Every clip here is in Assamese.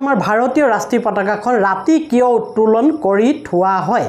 আমাৰ ভাৰতীয় ৰাষ্ট্ৰীয় পতাকাখন ৰাতি কিয় উত্তোলন কৰি থোৱা হয়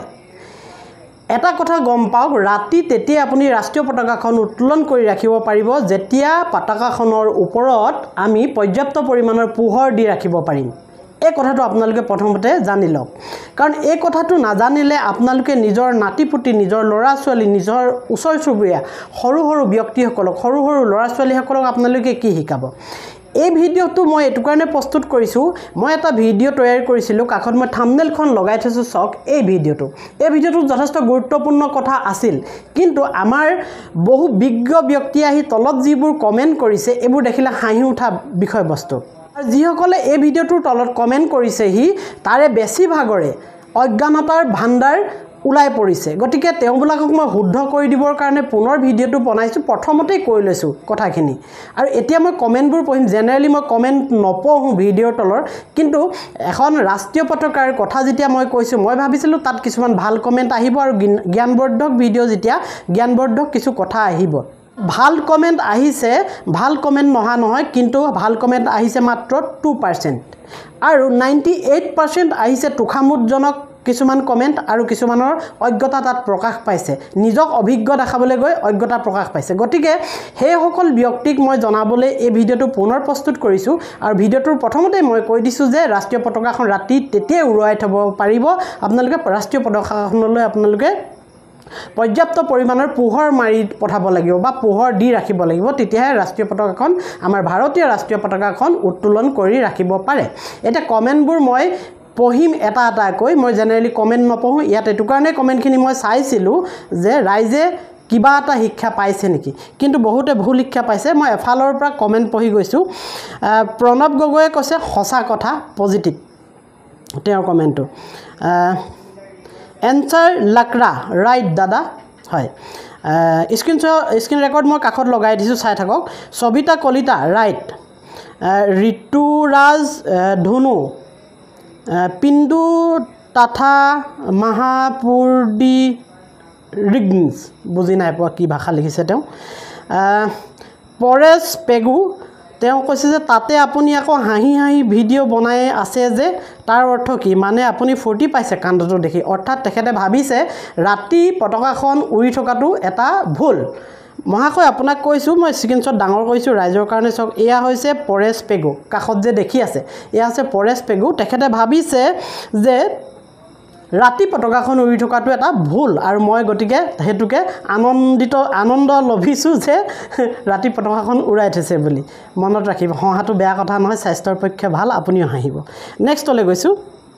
এটা কথা গম পাওক ৰাতি তেতিয়া আপুনি ৰাষ্ট্ৰীয় পতাকাখন উত্তোলন কৰি ৰাখিব পাৰিব যেতিয়া পতাকাখনৰ ওপৰত আমি পৰ্যাপ্ত পৰিমাণৰ পোহৰ দি ৰাখিব পাৰিম এই কথাটো আপোনালোকে প্ৰথমতে জানি লওক কাৰণ এই কথাটো নাজানিলে আপোনালোকে নিজৰ নাতিপুতি নিজৰ ল'ৰা ছোৱালী নিজৰ ওচৰ চুবুৰীয়া সৰু সৰু ব্যক্তিসকলক সৰু সৰু ল'ৰা ছোৱালীসকলক আপোনালোকে কি শিকাব এই ভিডিঅ'টো মই এটো কাৰণে প্ৰস্তুত কৰিছো মই এটা ভিডিঅ' তৈয়াৰ কৰিছিলো কাখত মই থাম্বনেলখন লগাই থৈছো চক এই ভিডিঅ'টো যথেষ্ট গুৰুত্বপূৰ্ণ কথা আছিল কিন্তু আমাৰ বহু বিজ্ঞ ব্যক্তি আহি তলত যিবোৰ কমেন্ট কৰিছে এইবোৰ দেখিলে হাঁহি উঠা বিষয়বস্তু আৰু যিসকলে এই ভিডিঅ'টোৰ তলত কমেন্ট কৰিছে তাৰে বেছি ভাগৰে অজ্ঞানতাৰ ভাণ্ডাৰ উলাই পৰিছে গটিকে তেওঁবিলাকক মই শুদ্ধ কৰি দিবৰ কাৰণে পুনৰ ভিডিঅ'টো বনাইছো প্ৰথমতে কৈ লৈছো কথাখিনি আৰু এতিয়া মই কমেন্টবোৰ পঢ়িম জেনেৰেলি মই কমেন্ট নপঢ়ো ভিডিঅ'ৰ তলৰ কিন্তু এখন ৰাষ্ট্ৰীয় পতাকাৰ কথা যেতিয়া মই কৈছো মই ভাবিছিলো তাত কিছুমান ভাল কমেন্ট আহিব আৰু জ্ঞানবৰ্ধক ভিডিঅ' যেতিয়া জ্ঞানবৰ্ধক কিছু কথা আহিব ভাল কমেন্ট আহিছে ভাল কমেন্ট নহয় কিন্তু ভাল কমেন্ট আহিছে মাত্ৰ 2% আৰু 98% আহিছে তুখামুদজনক কিছুমান কমেন্ট আৰু কিছুমানৰ অজ্ঞতা তাত প্ৰকাশ পাইছে নিজক অভিজ্ঞ দেখাবলৈ গৈ অজ্ঞতা প্ৰকাশ পাইছে গটিকে সেই সকল ব্যক্তিক মই জনাবলৈ এই ভিডিঅ'টো পুনৰ প্ৰস্তুত কৰিছো আৰু ভিডিঅ'টোৰ প্ৰথমতে মই কৈ দিছো যে ৰাষ্ট্ৰীয় পতাকাখন ৰাতি তেতিয়া উৰুৱাই থব পাৰিব আপোনালোকে ৰাষ্ট্ৰীয় পতাকাখনলৈ আপোনালোকে পৰ্যাপ্ত পৰিমাণৰ পোহৰ মাৰি পঠাব লাগিব বা পোহৰ দি ৰাখিব লাগিব তেতিয়াহে ৰাষ্ট্ৰীয় পতাকাখন আমাৰ ভাৰতীয় ৰাষ্ট্ৰীয় পতাকাখন উত্তোলন কৰি ৰাখিব পাৰে এটা কমেন্টবোৰ মই পঢ়িম এটা কৈ মই জেনেৰেলি কমেন্ট নপঢ়ো ইয়াত এটো কাৰণে কমেন্টখিনি মই চাইছিলো যে ৰাইজে কিবা এটা শিক্ষা পাইছে নেকি কিন্তু বহুতে ভুল শিক্ষা পাইছে মই এফালৰ পৰা কমেন্ট পঢ়ি গৈছো প্ৰণৱ গগৈয়ে কৈছে সঁচা কথা পজিটিভ তেওঁৰ কমেন্টটো এনসাৰ লাকৰা ৰাইট দাদা হয় স্ক্ৰিন ৰেকৰ্ড মই কাখত লগাই দিছো চাই থাকক সবিতা কলিতা ৰাইট ঋতুৰাজ ধুনু পিন্দু তাথা মহাপুৰদি ৰিগন্স বুজি নাই পোৱা কি ভাষা লিখিছে তেওঁ পৰেশ পেগু তেওঁ কৈছে যে তাতে আপুনি আকৌ হাঁহি হাঁহি ভিডিঅ' বনাই আছে যে তাৰ অৰ্থ কি মানে আপুনি ফূৰ্তি পাইছে কাণ্ডটো দেখি অৰ্থাৎ তেখেতে ভাবিছে ৰাতি পতাকাখন উৰি থকাটো এটা ভুল মহাশয় আপোনাক কৈছো মই স্ক্ৰিনশ্বট ডাঙৰ কৰিছো ৰাইজৰ কাৰণে চক এয়া হৈছে পৰেশ পেগু কাখত যে দেখি আছে এয়া আছে পৰেশ পেগু তেখেতে ভাবিছে যে ৰাতি পতাকাখন উৰি থকাটো এটা ভুল আৰু মই গটিকে হেতুকে আনন্দ লভিছো যে ৰাতি পতাকাখন উৰাই থৈছে বুলি মনত ৰাখিব হাঁহাটো বেয়া কথা নহয় স্বাস্থ্যৰ পক্ষে ভাল আপুনিও হাঁহিব নেক্সটলৈ গৈছো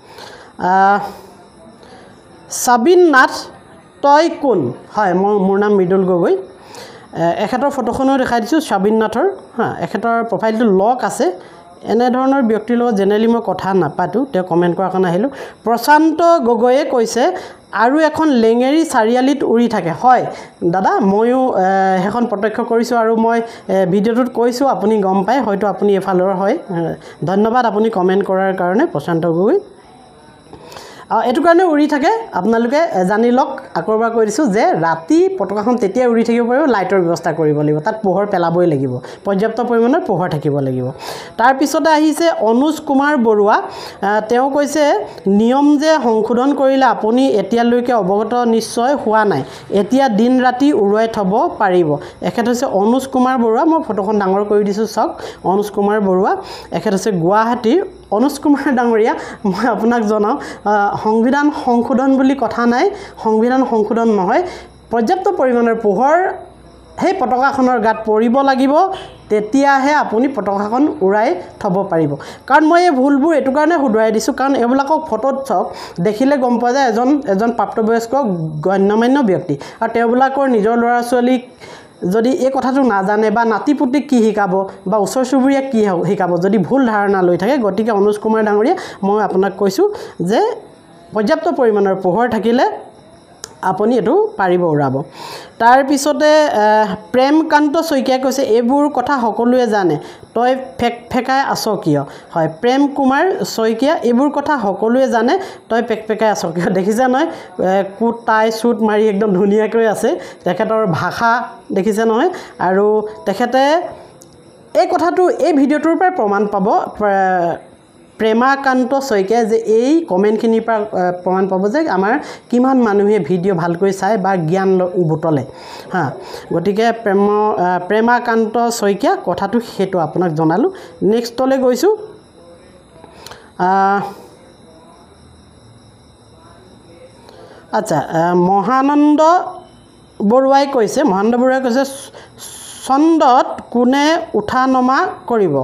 সাবিন নাথ তই কোন হয় মোৰ নাম মৃদুল গগৈ এখেতৰ ফটোখনো দেখাই দিছো সাবিন নাথৰ এখেতৰ প্ৰফাইলটো লক আছে এনে ধৰণৰ ব্যক্তিৰ লগত জেনেৰেলি মই কথা নাপাতো তে কমেন্ট কৰা কাৰণে আহিলো প্ৰশান্ত গগৈয়ে কৈছে আৰু এখন লেঙেৰি চাৰিয়ালিত উৰি থাকে হয় দাদা ময়ো হেখন প্ৰত্যক্ষ কৰিছো আৰু মই ভিডিঅ'টোত কৈছো আপুনি গম পায় হয়তো আপুনি এফালৰ হয় ধন্যবাদ আপুনি কমেন্ট কৰাৰ কাৰণে প্ৰশান্ত গগৈ এটো কাৰণে উৰি থাকে আপোনালোকে জানি লওক আকৰবা কৈ দিছো যে ৰাতি পতাকাখন তেতিয়া উৰি থাকিব পাৰিব লাইটৰ ব্যৱস্থা কৰিব লাগিব তাত পোহৰ পেলাবই লাগিব পৰ্যাপ্ত পৰিমাণৰ পোহৰ থাকিব লাগিব তাৰ পিছতে আহিছে অনুজ কুমাৰ বৰুৱা তেওঁ কৈছে নিয়ম যে সংশোধন কৰিলে আপুনি এতিয়ালৈকে অৱগত নিশ্চয় হোৱা নাই এতিয়া দিন ৰাতি উৰুৱাই থব পাৰিব এখেত হৈছে অনুজ কুমাৰ বৰুৱা মই ফটোখন ডাঙৰ কৰি দিছো চক অনুজ কুমাৰ বৰুৱা এখেত হৈছে গুৱাহাটীৰ অনুজ কুমাৰ ডাঙৰীয়া মই আপোনাক জনাও সংবিধান সংশোধন বুলি কথা নাই সংবিধান সংশোধন নহয় পৰ্যাপ্ত পৰিমাণৰ পোহৰ সেই পতাকাখনৰ গাত পৰিব লাগিব তেতিয়াহে আপুনি পতাকাখন উৰাই থব পাৰিব কাৰণ মই এই ভুলবোৰ এটো কাৰণে শুধৰাই দিছো কাৰণ এবিলাকক ফটোত চক দেখিলে গম পোৱা যায় এজন প্ৰাপ্তবয়স্ক গণ্যমান্য ব্যক্তি আৰু তেওঁবিলাকৰ নিজৰ ল'ৰা ছোৱালীক যদি এই কথাটো নাজানে বা নাতিপুতিক কি শিকাব বা ওচৰ চুবুৰীয়া কি শিকাব যদি ভুল ধাৰণা লৈ থাকে গতিকে অনুজ কুমাৰ ডাঙৰীয়া মই আপোনাক কৈছো যে পৰ্যাপ্ত পৰিমাণৰ পোহৰ থাকিলে আপুনি এটো পাৰিব উৰাব তাৰ পিছতে প্ৰেমকান্ত শইকীয়া কৈছে এইবোৰ কথা সকলোৱে জানে তই ফেকাই আছ কিয় হয় প্ৰেম কুমাৰ শইকীয়া এইবোৰ কথা সকলোৱে জানে তই ফেকাই আছ কিয় দেখিছা নহয় কোট টাই সুট মাৰি একদম ধুনিয়াকৈ আছে তেখেতৰ ভাষা দেখিছে নহয় আৰু তেখেতে এই কথাটো এই ভিডিঅ'টোৰ পৰা প্ৰমাণ পাব প্ৰেমাকান্ত শইকীয়াই যে এই কমেণ্টখিনিৰ পৰা প্ৰমাণ পাব যে আমাৰ কিমান মানুহে ভিডিঅ' ভালকৈ চায় বা জ্ঞান বুটলে হা গতিকে প্ৰেমাকান্ত শইকীয়া কথাটো সেইটো আপোনাক জনালোঁ নেক্সটলৈ গৈছোঁ আচ্ছা মহানন্দ বৰুৱাই কৈছে চন্দত কোনে উঠা নমা কৰিব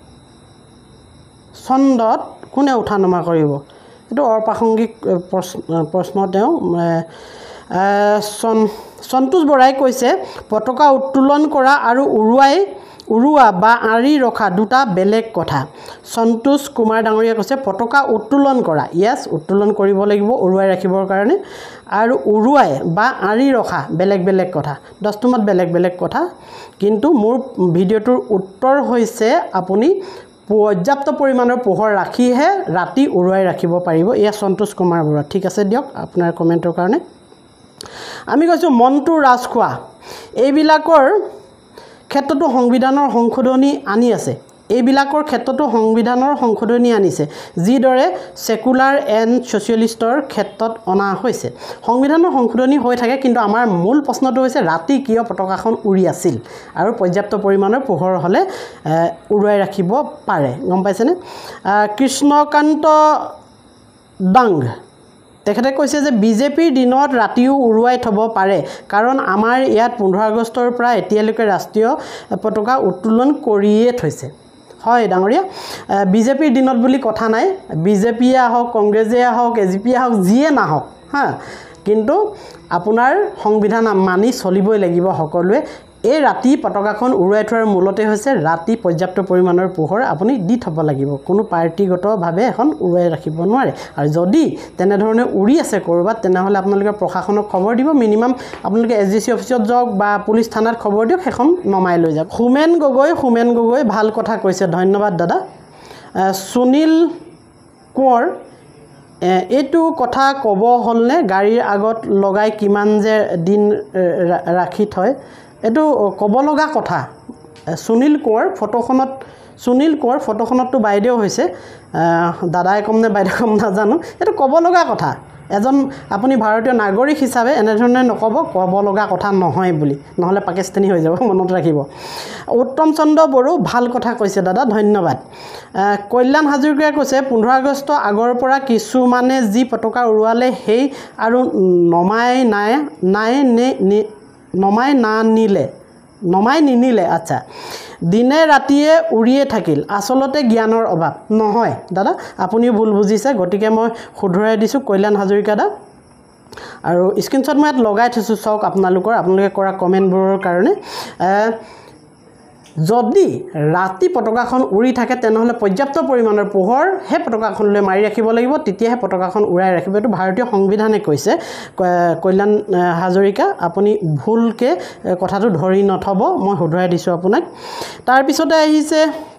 এইটো অপ্ৰাসংগিক প্ৰশ্ন তেওঁ সন্তোষ বৰাই কৈছে পতাকা উত্তোলন কৰা আৰু উৰুৱা বা আঁৰি ৰখা দুটা বেলেগ কথা সন্তোষ কুমাৰ ডাঙৰীয়া কৈছে পতাকা উত্তোলন কৰা ইয়েছ উত্তোলন কৰিব লাগিব উৰুৱাই ৰাখিবৰ কাৰণে আৰু উৰুৱাই বা আঁৰি ৰখা বেলেগ কথা 10 মাত বেলেগ কথা কিন্তু মোৰ ভিডিঅ'টোৰ উত্তৰ হৈছে আপুনি পৰ্যাপ্ত পৰিমাণৰ পোহৰ ৰাখিহে ৰাতি উৰুৱাই ৰাখিব পাৰিব এয়া সন্তোষ কুমাৰ বৰুৱা ঠিক আছে দিয়ক আপোনাৰ কমেণ্টৰ কাৰণে আমি কৈছোঁ মন্টু ৰাজখোৱা এইবিলাকৰ ক্ষেত্ৰতো সংবিধানৰ সংশোধনী আনিছে যিদৰে সেকুলাৰ এণ্ড ছ'চিয়েলিষ্টৰ ক্ষেত্ৰত অনা হৈছে সংবিধানৰ সংশোধনী হৈ থাকে কিন্তু আমাৰ মূল প্ৰশ্নটো হৈছে ৰাতি কিয় পতাকাখন উৰি আছিল আৰু পৰ্যাপ্ত পৰিমাণৰ পোহৰ হ'লে উৰুৱাই ৰাখিব পাৰে গম পাইছেনে কৃষ্ণকান্ত ডাং তেখেতে কৈছে যে বিজেপিৰ দিনত ৰাতিও উৰুৱাই থ'ব পাৰে কাৰণ আমাৰ ইয়াত 15 আগষ্টৰ পৰা এতিয়ালৈকে ৰাষ্ট্ৰীয় পতাকা উত্তোলন কৰিয়ে থৈছে হয় ডাঙৰীয়া বিজেপিৰ দিনত বুলি কথা নাই বিজেপিয়ে আহক কংগ্ৰেছে আহক এজিপিয়ে আহক যিয়ে নাহক হা কিন্তু আপোনাৰ সংবিধান মানি চলিবই লাগিব সকলোৱে এই ৰাতি পতাকাখন উৰুৱাই থোৱাৰ মূলতে হৈছে ৰাতি পৰ্যাপ্ত পৰিমাণৰ পোহৰ আপুনি দি থ'ব লাগিব কোনো পাৰ্টিগতভাৱে এখন উৰুৱাই ৰাখিব নোৱাৰে আৰু যদি তেনেধৰণে উৰি আছে ক'ৰবাত তেনেহ'লে আপোনালোকে প্ৰশাসনক খবৰ দিব মিনিমাম আপোনালোকে এছডিচি অফিচত যাওক বা পুলিচ থানাত খবৰ দিয়ক সেইখন নমাই লৈ যাওক হোমেন গগৈ ভাল কথা কৈছে ধন্যবাদ দাদা সুনীল কোঁৱৰ এইটো কথা ক'ব হ'লনে গাড়ীৰ আগত লগাই কিমান যে দিন ৰাখি থয় এইটো ক'ব লগা কথা সুনীল কোঁৱৰ ফটোখনততো বাইদেউ হৈছে দাদাই কম নে বাইদেউ কম নাজানো এইটো ক'ব লগা কথা এজন আপুনি ভাৰতীয় নাগৰিক হিচাপে এনেধৰণে ক'ব লগা কথা নহয় বুলি নহ'লে পাকিস্তানী হৈ যাব মনত ৰাখিব উত্তম চন্দ্ৰ বড়ো ভাল কথা কৈছে দাদা ধন্যবাদ কল্যাণ হাজৰিকাই কৈছে 15 আগষ্ট আগৰ পৰা কিছুমানে যি পতাকা উৰুৱালে সেই আৰু নমাই নিনিলে আচ্ছা দিনে ৰাতিয়ে উৰিয়ে থাকিল আচলতে জ্ঞানৰ অভাৱ নহয় দাদা আপুনি ভুল বুজিছে গতিকে মই শুধৰাই দিছোঁ কল্যাণ হাজৰিকা দা আৰু স্ক্ৰীনশ্বট মই ইয়াত লগাই থৈছোঁ চাওক আপোনালোকে কৰা কমেণ্টবোৰৰ কাৰণে যদি ৰাতি পতাকাখন উৰি থাকে তেনেহ'লে পৰ্যাপ্ত পৰিমাণৰ পোহৰ সেই পতাকাখনলৈ মাৰি ৰাখিব লাগিব তেতিয়াহে পতাকাখন উৰাই ৰাখিব এইটো ভাৰতীয় সংবিধানে কৈছে কল্যাণ হাজৰিকা আপুনি ভুলকৈ কথাটো ধৰি নথ'ব মই শুধৰাই দিছোঁ আপোনাক তাৰপিছতে আহিছে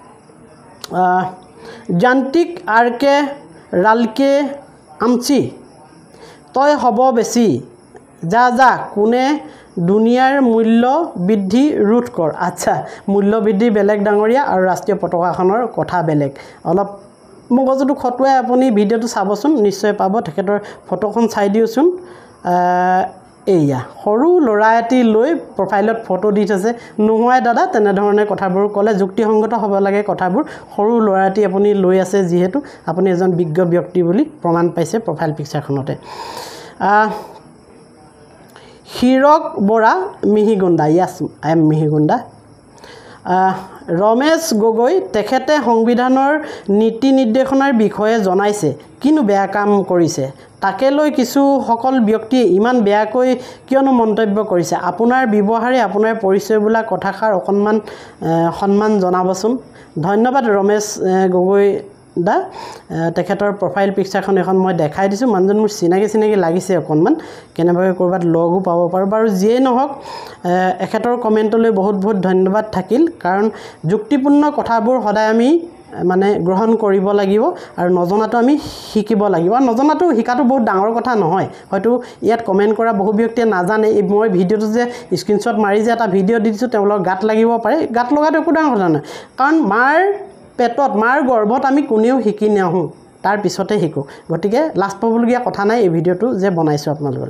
যান্ত্ৰিক RK ৰালকে আমচি তই হ'ব বেছি যা কোনে দুনিয়াৰ মূল্য বৃদ্ধি ৰোধ কৰ আচ্ছা মূল্য বৃদ্ধি বেলেগ ডাঙৰীয়া আৰু ৰাষ্ট্ৰীয় পতাকাখনৰ কথা বেলেগ অলপ মগজুটো খটুৱাই আপুনি ভিডিঅ'টো চাবচোন নিশ্চয় পাব তেখেতৰ ফটোখন চাই দিওঁচোন এয়া সৰু ল'ৰা এটি লৈ প্ৰফাইলত ফটো দি থৈছে নোহোৱাই দাদা তেনেধৰণে কথাবোৰ ক'লে যুক্তিসংগত হ'ব লাগে কথাবোৰ সৰু ল'ৰা এটি আপুনি লৈ আছে যিহেতু আপুনি এজন বিজ্ঞ ব্যক্তি বুলি প্ৰমাণ পাইছে প্ৰফাইল পিকচাৰখনতে Hirak Bora Mihigunda yes I am Mihigunda Ramesh Gogoi তেখেতে সংবিধানৰ নীতি নিৰ্দেশনাৰ বিষয়ে জনাইছে কিনো বেয়া কাম কৰিছে তাকে লৈ কিছুসকল ব্যক্তিয়ে ইমান বেয়াকৈ কিয়নো মন্তব্য কৰিছে আপোনাৰ ব্যৱহাৰে আপোনাৰ পৰিচয় বোলা কথাষাৰ অকণমান সন্মান জনাবচোন ধন্যবাদ ৰমেশ গগৈ দা তেখেতৰ প্ৰফাইল পিকচাৰখন এখন মই দেখাই দিছোঁ মানুহজন মোৰ চিনাকি লাগিছে অকণমান কেনেবাকৈ ক'ৰবাত লগো পাব পাৰোঁ বাৰু যিয়েই নহওক এখেতৰ কমেণ্টলৈ বহুত ধন্যবাদ থাকিল কাৰণ যুক্তিপূৰ্ণ কথাবোৰ সদায় আমি মানে গ্ৰহণ কৰিব লাগিব আৰু নজনাটো আমি শিকিব লাগিব আৰু নজনাটো শিকাটো বহুত ডাঙৰ কথা নহয় হয়তো ইয়াত কমেণ্ট কৰা বহু ব্যক্তিয়ে নাজানে এই মই ভিডিঅ'টো যে স্ক্ৰীনশ্বট মাৰি যে এটা ভিডিঅ' দি দিছোঁ তেওঁলোকৰ গাত লাগিব পাৰে গাত লগাটো একো ডাঙৰ কথা নহয় কাৰণ মাৰ পেটত মাৰ গৰ্ভত আমি কোনেও শিকি নাহোঁ তাৰ পিছতে শিকোঁ গতিকে লাজ পাবলগীয়া কথা নাই এই ভিডিঅ'টো যে বনাইছোঁ আপোনালোকৰ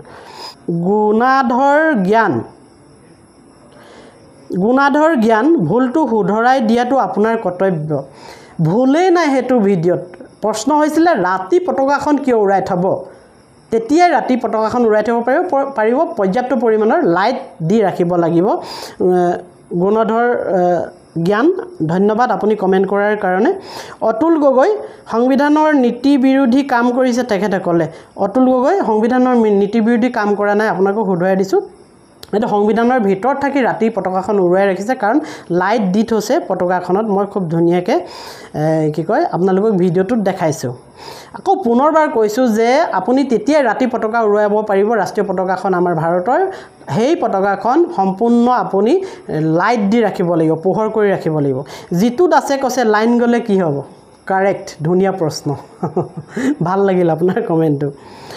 গুণাধৰ জ্ঞান ভুলটো শুধৰাই দিয়াটো আপোনাৰ কৰ্তব্য ভুলেই নাই সেইটো ভিডিঅ'ত প্ৰশ্ন হৈছিলে ৰাতি পতাকাখন কিয় উৰাই থ'ব তেতিয়াই ৰাতি পতাকাখন উৰাই থ'ব পাৰিব পৰ্যাপ্ত পৰিমাণৰ লাইট দি ৰাখিব লাগিব গুণাধৰ জ্ঞান ধন্যবাদ আপুনি কমেণ্ট কৰাৰ কাৰণে অতুল গগৈ সংবিধানৰ নীতি বিৰোধী কাম কৰিছে তেখেতে ক'লে অতুল গগৈ সংবিধানৰ নীতি বিৰোধী কাম কৰা নাই আপোনাকো শুধৰাই দিছোঁ এটা সংবিধানৰ ভিতৰত থাকি ৰাতি পতাকাখন উৰুৱাই ৰাখিছে কাৰণ লাইট দি থৈছে পতাকাখনত মই খুব ধুনীয়াকৈ কি কয় আপোনালোকক ভিডিঅ'টোত দেখাইছোঁ আকৌ পুনৰবাৰ কৈছোঁ যে আপুনি তেতিয়াই ৰাতি পতাকা উৰুৱাব পাৰিব ৰাষ্ট্ৰীয় পতাকাখন আমাৰ ভাৰতৰ সেই পতাকাখন সম্পূৰ্ণ আপুনি লাইট দি ৰাখিব লাগিব পোহৰ কৰি ৰাখিব লাগিব যিটোত আছে কৈছে লাইন গ'লে কি হ'ব কাৰেক্ট ধুনীয়া প্ৰশ্ন ভাল লাগিল আপোনাৰ কমেণ্টটো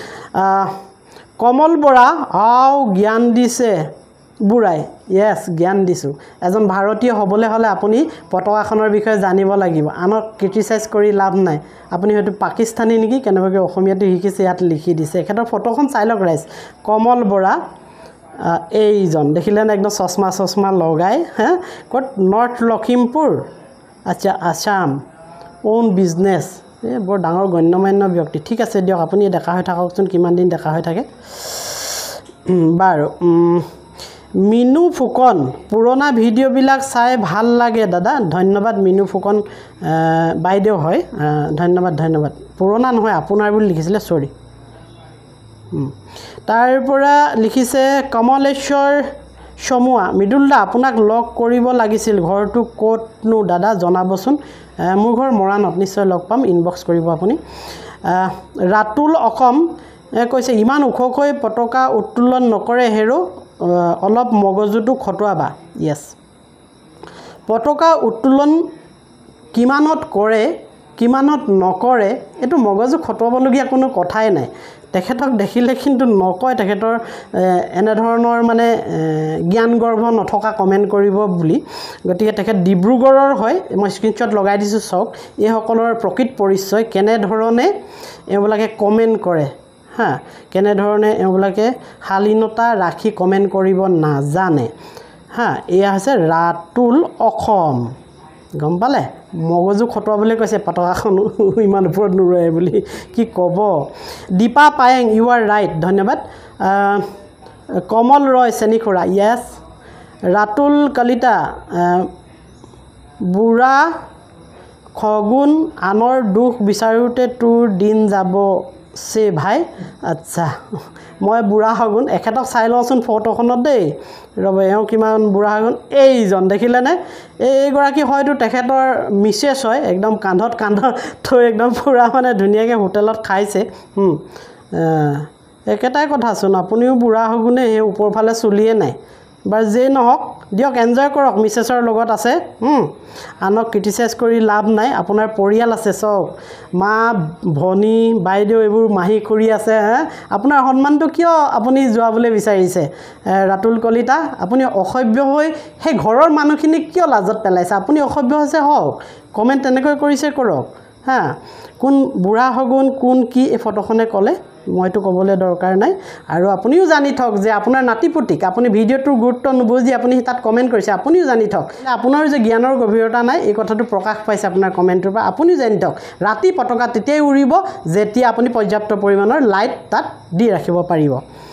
কমল বৰা জ্ঞান দিছে বুঢ়াই য়েছ জ্ঞান দিছোঁ এজন ভাৰতীয় হ'বলৈ হ'লে আপুনি পতাকাখনৰ বিষয়ে জানিব লাগিব আনক ক্ৰিটিচাইজ কৰি লাভ নাই আপুনি হয়তো পাকিস্তানী নেকি কেনেবাকৈ অসমীয়াটো শিকিছে ইয়াত লিখি দিছে এখেতৰ ফটোখন চাই লওক ৰাইজ কমল বৰা এইজন দেখিলেনে একদম চশমা লগাই হা ক'ত নৰ্থ লখিমপুৰ আচ্ছা আছাম ওন বিজনেছ বৰ ডাঙৰ গণ্যমান্য ব্যক্তি ঠিক আছে দিয়ক আপুনি দেখা হৈ থাককচোন কিমান দিন দেখা হৈ থাকে বাৰু মিনু ফুকন পুৰণা ভিডিঅ'বিলাক চাই ভাল লাগে দাদা ধন্যবাদ মিনু ফুকন বাইদেউ হয় ধন্যবাদ পুৰণা নহয় আপোনাৰ বুলি লিখিছিলে চৰি তাৰ পৰা লিখিছে কমলেশ্বৰ চমুৱা মৃদুলদা আপোনাক লগ কৰিব লাগিছিল ঘৰটো ক'তনো দাদা জনাবচোন মোৰ ঘৰ মৰাণত নিশ্চয় লগ পাম ইনবক্স কৰিব আপুনি ৰাতুল অসম কৈছে ইমান ওখকৈ পতাকা উত্তোলন নকৰে হেৰো অলপ মগজুটো খটুৱাবা য়েছ পতাকা উত্তোলন কিমানত কৰে কিমানত নকৰে এইটো মগজু খটুৱাবলগীয়া কোনো কথাই নাই তেখেতক দেখিলে কিন্তু নকয় তেখেতৰ এনেধৰণৰ মানে জ্ঞান গৰ্ভ নথকা কমেণ্ট কৰিব বুলি গতিকে তেখেত ডিব্ৰুগড়ৰ হয় মই স্ক্ৰীনশ্বট লগাই দিছোঁ চাওক এইসকলৰ প্ৰকৃত পৰিচয় কেনেধৰণে এওঁবিলাকে কমেণ্ট কৰে হা কেনেধৰণে এওঁবিলাকে শালীনতা ৰাখি কমেণ্ট কৰিব নাজানে হা এয়া হৈছে ৰাতুল অসম গম পালে মগজু খটুৱাবলৈ কৈছে পতাকাখন ইমান ওপৰত নুৰুৱাই বুলি কি ক'ব Dipa Payeng you are right ধন্যবাদ কমল ৰয় চেনিখুৰা য়েছ ৰাতুল কলিতা বুঢ়া খগুন আনৰ দুখ বিচাৰোঁতে তোৰ দিন যাব চে ভাই আচ্ছা মই বুঢ়া খগুন এখেতক চাই লওঁচোন ফটোখনত দেই ৰ'ব এওঁ কিমান বুঢ়া খগুন এইজন দেখিলেনে এইগৰাকী হয়তো তেখেতৰ মিছেছ হয় একদম কান্ধত থৈ একদম পুৰা মানে ধুনীয়াকৈ হোটেলত খাইছে একেটাই কথাচোন আপুনিও বুঢ়া খগুনে সেই ওপৰফালে চুলিয়ে নাই বাৰু যেই নহওক দিয়ক এনজয় কৰক মিছেছৰ লগত আছে আনক ক্ৰিটিচাইজ কৰি লাভ নাই আপোনাৰ পৰিয়াল আছে চাওক মা ভনী বাইদেউ এইবোৰ মাহী খুৰী আছে আপোনাৰ সন্মানটো কিয় আপুনি যোৱাবলৈ বিচাৰিছে ৰাতুল কলিতা আপুনি অসভ্য হৈ সেই ঘৰৰ মানুহখিনিক কিয় লাজত পেলাইছে আপুনি অসভ্য হৈছে হওক কমেণ্ট তেনেকৈ কৰিছে কৰক হা কোন বুঢ়া খগুন কোন কি এই ফটোখনে ক'লে মইতো ক'বলৈ দৰকাৰ নাই আৰু আপুনিও জানি থওক যে আপোনাৰ নাতিপুতিক আপুনি ভিডিঅ'টোৰ গুৰুত্ব নুবুজি আপুনি তাত কমেণ্ট কৰিছে আপুনিও জানি থওক আপোনাৰ যে জ্ঞানৰ গভীৰতা নাই এই কথাটো প্ৰকাশ পাইছে আপোনাৰ কমেণ্টৰ পৰা আপুনিও জানি থওক ৰাতি পতাকা তেতিয়াই উৰিব যেতিয়া আপুনি পৰ্যাপ্ত পৰিমাণৰ লাইট তাত দি ৰাখিব পাৰিব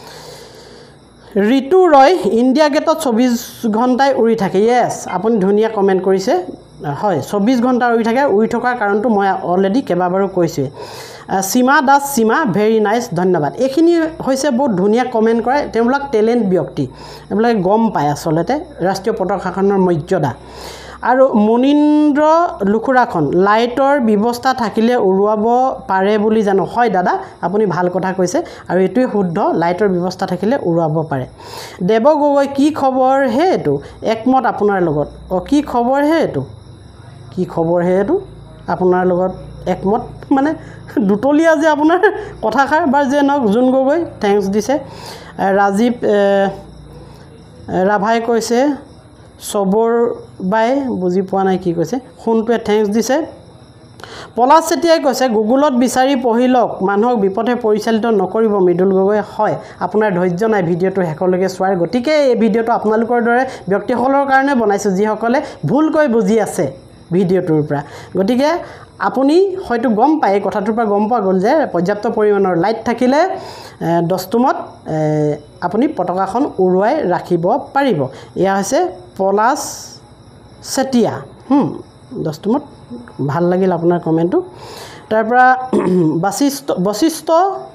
ঋতু ৰয় ইণ্ডিয়া গেটত 24 ঘণ্টাই উৰি থাকে য়েছ আপুনি ধুনীয়া কমেণ্ট কৰিছে হয় 24 ঘণ্টা উৰি থাকে উৰি থকাৰ কাৰণটো মই অলৰেডি কেইবাবাৰো কৈছোঁৱেই সীমা দাস সীমা ভেৰি নাইচ ধন্যবাদ এইখিনি হৈছে বহুত ধুনীয়া কমেণ্ট কৰে তেওঁলোক টেলেণ্ট ব্যক্তি এইবিলাকে গম পায় আচলতে ৰাষ্ট্ৰীয় পতাকাখনৰ মৰ্যাদা আৰু মনীন্দ্ৰ লুখুৰাখন লাইটৰ ব্যৱস্থা থাকিলে উৰুৱাব পাৰে বুলি জানো হয় দাদা আপুনি ভাল কথা কৈছে আৰু এইটোৱে শুদ্ধ লাইটৰ ব্যৱস্থা থাকিলে উৰুৱাব পাৰে দেৱ গগৈ কি খবৰ হে এইটো একমত আপোনাৰ লগত কি খবৰ হে এইটো কি খবৰ হে এইটো আপোনাৰ লগত একমত মানে দুটলীয়া যে আপোনাৰ কথাষাৰ বা যে নক জুন গগৈ থেংকছ দিছে ৰাজীৱ ৰাভাই কৈছে চবৰ বাই বুজি পোৱা নাই কি কৈছে শুনটোৱে থ্যাঙ্কস দিছে পলাশ চেতিয়াই কৈছে গুগলত বিচাৰি পঢ়ি লওক মানুহক বিপথে পৰিচালিত নকৰিব মৃদুল গগৈ হয় আপোনাৰ ধৈৰ্য নাই ভিডিঅ'টো শেষলৈকে চোৱাৰ গতিকে এই ভিডিঅ'টো আপোনালোকৰ দৰে ব্যক্তিসকলৰ কাৰণে বনাইছো যিসকলে ভুলকৈ বুজি আছে ভিডিঅ'টোৰ পৰা গতিকে আপুনি হয়তো গম পায় কথাটোৰ পৰা গম পোৱা গ'ল যে পৰ্যাপ্ত পৰিমাণৰ লাইট থাকিলে দস্তুমত আপুনি পতাকাখন উৰুৱাই ৰাখিব পাৰিব এয়া হৈছে পলাশ চেতিয়া দস্তুমত ভাল লাগিল আপোনাৰ কমেন্টটো তাৰ পৰা বশিষ্ঠ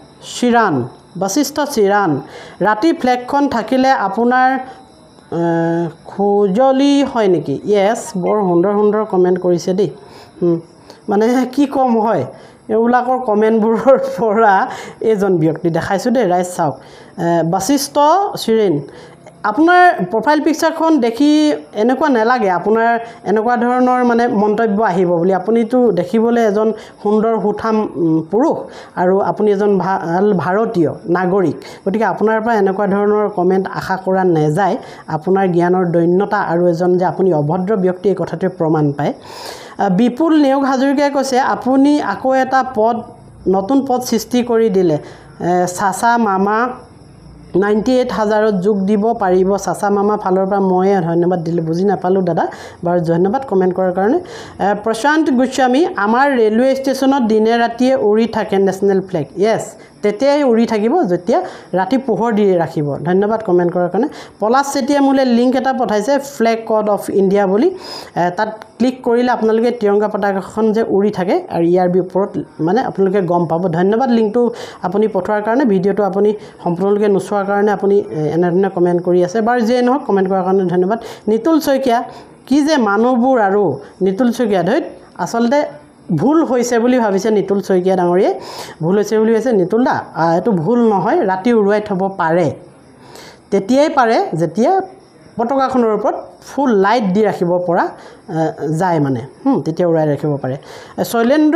চিৰান ৰাতি ফ্লেগখন থাকিলে আপোনাৰ খুজলি হয় নেকি ইয়েস বৰ সুন্দৰ কমেন্ট কৰিছে দেই মানে কি কম হয় এউলাকৰ কমেন্টবোৰৰ পৰা এজন ব্যক্তি দেখাইছো দেই ৰাইজ চাওক বশিষ্ঠ চিৰিন আপোনাৰ প্ৰফাইল পিকচাৰখন দেখি এনেকুৱা নালাগে আপোনাৰ এনেকুৱা ধৰণৰ মানে মন্তব্য আহিব বুলি আপুনিতো দেখিবলৈ এজন সুন্দৰ হুঠাম পুৰুষ আৰু আপুনি এজন ভাল ভাৰতীয় নাগৰিক গতিকে আপোনাৰ পৰা এনেকুৱা ধৰণৰ কমেন্ট আশা কৰা নাযায় আপোনাৰ জ্ঞানৰ দৈন্যতা আৰু এজন যে আপুনি অভদ্ৰ ব্যক্তি এই কথাটোৱে প্ৰমাণ পায় বিপুল নেওগ হাজৰিকাই কৈছে আপুনি আকৌ এটা নতুন পদ সৃষ্টি কৰি দিলে চাচা মামা 98,000 যোগ দিব পাৰিব চাচা মামা ফালৰ পৰা মই ধন্যবাদ দিলে বুজি নাপালো দাদা বাৰু ধন্যবাদ কমেন্ট কৰাৰ কাৰণে প্ৰশান্ত গোস্বামী আমাৰ ৰেলৱে ষ্টেচনত দিনে ৰাতিয়ে উৰি থাকে নেশনেল ফ্লেগ ইয়েস তেতিয়াই উৰি থাকিব যেতিয়া ৰাতি পোহৰ দি ৰাখিব ধন্যবাদ কমেন্ট কৰাৰ কাৰণে পলাশ চেতিয়া মোলে লিংক এটা পঠাইছে ফ্লেগ কোড অফ ইণ্ডিয়া বুলি তাত ক্লিক কৰিলে আপোনালোকে তিৰংগা পতাকাখন যে উৰি থাকে আৰু ইয়াৰ বিপৰত মানে আপোনালোকে গম পাব ধন্যবাদ লিংকটো আপুনি পঠোৱাৰ কাৰণে ভিডিঅ'টো আপুনি সম্পূৰ্ণকৈ নোচোৱাৰ কাৰণে আপুনি এনেধৰণে কমেন্ট কৰি আছে বাৰু যে নহওক কমেন্ট কৰাৰ কাৰণে ধন্যবাদ নিতুল শইকীয়া কি যে মানুহবোৰ আৰু নিতুল শইকীয়া ধৈত আচলতে ভুল হৈছে বুলি ভাবিছে নিতুল শইকীয়া ডাঙৰীয়ে ভুল হৈছে বুলি কৈছে নিতুল দা এটো ভুল নহয় ৰাতি উৰুৱাই থব পাৰে তেতিয়াই পাৰে যেতিয়া পতাকাখনৰ ওপৰত ফুল লাইট দি ৰাখিব পৰা যায় মানে তেতিয়া উৰাই ৰাখিব পাৰে শৈলেন্দ্ৰ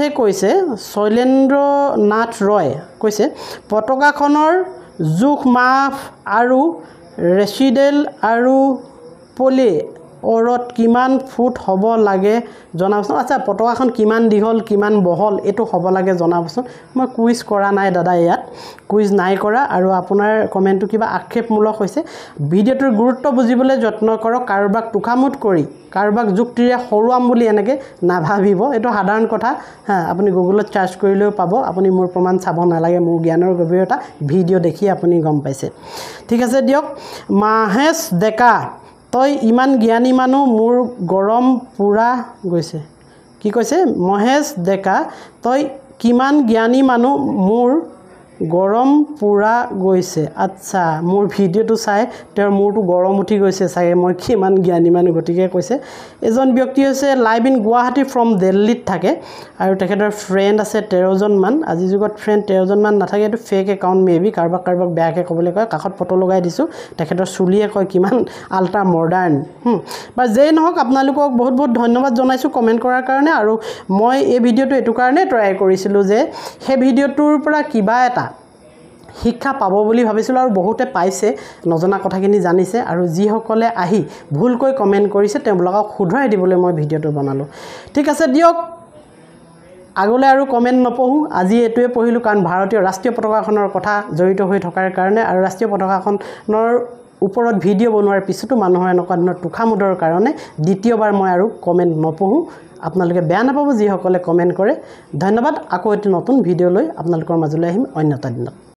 নাথ ৰয় কৈছে পতাকাখনৰ জোখ মাপ আৰু ৰেচিডেল আৰু পলি অৰত কিমান ফুট হ'ব লাগে জনাবচোন আচ্ছা পতাকাখন কিমান দীঘল কিমান বহল এটো হ'ব লাগে জনাবচোন মই কুইজ কৰা নাই দাদা ইয়াত কুইজ নাই কৰা আৰু আপোনাৰ কমেন্টটো কিবা আক্ষেপমূলক হৈছে ভিডিঅ'টোৰ গুৰুত্ব বুজিবলৈ যত্ন কৰক কাৰোবাক টুকামুট কৰি কাৰোবাক যুক্তিৰে হৰুৱাম বুলি এনেকে নাভাবিব এটো সাধাৰণ কথা আপুনি গুগলত চাৰ্চ কৰিলেও পাব আপুনি মোৰ প্ৰমাণ চাব নালাগে মোৰ জ্ঞানৰ গভীৰতা ভিডিঅ' দেখি আপুনি গম পাইছে ঠিক আছে দিয়ক মাহেশ ডেকা তই ইমান জ্ঞানী মানুহ মোৰ গৰম পুৰা গৈছে কি কৈছে মহেশ ডেকা তই কিমান জ্ঞানী মানুহ মোৰ গৰম পুৰা গৈছে আচ্ছা মোৰ ভিডিঅ'টো চাই তেওঁৰ মোৰটো গৰম উঠি গৈছে চাগে মই কিমান জ্ঞানী মানুহ গতিকে কৈছে এজন ব্যক্তি হৈছে লাইভ ইন গুৱাহাটী ফ্ৰম দিল্লীত থাকে আৰু তেখেতৰ ফ্ৰেন্ড আছে 13 জন মান আজি যুগত ফ্ৰেন্ড 13 জন মান নাথাকে এটো ফেক একাউন্ট মেবি কাৰোবাক বেয়াকে ক'বলৈ কয় কাখত ফটো লগাই দিছো তেখেতৰ চুলিয়ে কয় কিমান আল্ট্ৰা মডাৰ্ন বা যেই নহওক আপোনালোকক বহুত ধন্যবাদ জনাইছো কমেন্ট কৰাৰ কাৰণে আৰু মই এই ভিডিঅ'টো এটো কাৰণে ট্ৰাই কৰিছিলো যে সেই ভিডিঅ'টোৰ পৰা কিবা এটা শিক্ষা পাব বুলি ভাবিছিল আৰু বহুতে পাইছে নজনা কথাখিনি জানিছে আৰু যিসকলে আহি ভুলকৈ কমেন্ট কৰিছে তেওঁলোকক শুধৰাই দিবলৈ মই ভিডিঅ'টো বনালো ঠিক আছে দিয়ক আগলৈ আৰু কমেন্ট নপঢ়ো আজি এটোৱে পঢ়িলো কাৰণ ভাৰতীয় ৰাষ্ট্ৰীয় পতাকাখনৰ কথা জড়িত হৈ থকাৰ কাৰণে আৰু ৰাষ্ট্ৰীয় পতাকাখনৰ ওপৰত ভিডিঅ' বনোৱাৰ পিছতো মানুহৰ এনেকুৱা ধৰণৰ টুখামুদৰ কাৰণে দ্বিতীয়বাৰ মই আৰু কমেন্ট নপঢ়ো আপোনালোকে বেয়া নাপাব যিসকলে কমেন্ট কৰে ধন্যবাদ আকৌ এটি নতুন ভিডিঅ' লৈ আপোনালোকৰ মাজলৈ আহিম অন্য এটা দিনত